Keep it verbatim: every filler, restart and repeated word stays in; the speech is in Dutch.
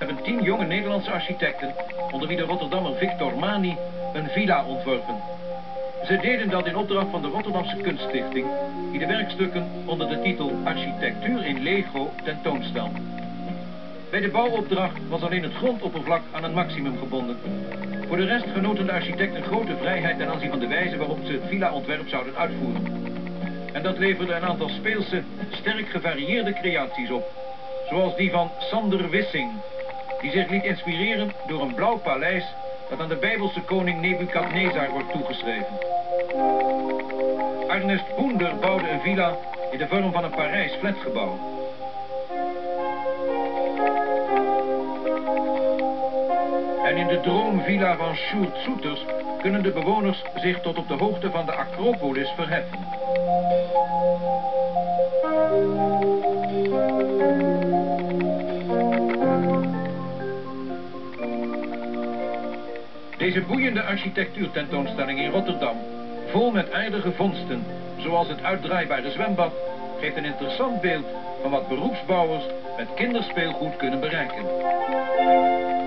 hebben tien jonge Nederlandse architecten, onder wie de Rotterdammer Victor Mani, een villa ontworpen. Ze deden dat in opdracht van de Rotterdamse Kunststichting, die de werkstukken onder de titel Architectuur in Lego tentoonstelt. Bij de bouwopdracht was alleen het grondoppervlak aan een maximum gebonden. Voor de rest genoten de architecten grote vrijheid ten aanzien van de wijze waarop ze het villa-ontwerp zouden uitvoeren. En dat leverde een aantal speelse, sterk gevarieerde creaties op. Zoals die van Sander Wissing, die zich liet inspireren door een blauw paleis dat aan de Bijbelse koning Nebukadnezar wordt toegeschreven. Ernest Boender bouwde een villa in de vorm van een Parijs flatgebouw. En in de droomvilla van Sjoerd Soeters kunnen de bewoners zich tot op de hoogte van de Acropolis verheffen. Deze boeiende architectuurtentoonstelling in Rotterdam, vol met aardige vondsten, zoals het uitdraaibare zwembad, geeft een interessant beeld van wat beroepsbouwers met kinderspeelgoed kunnen bereiken.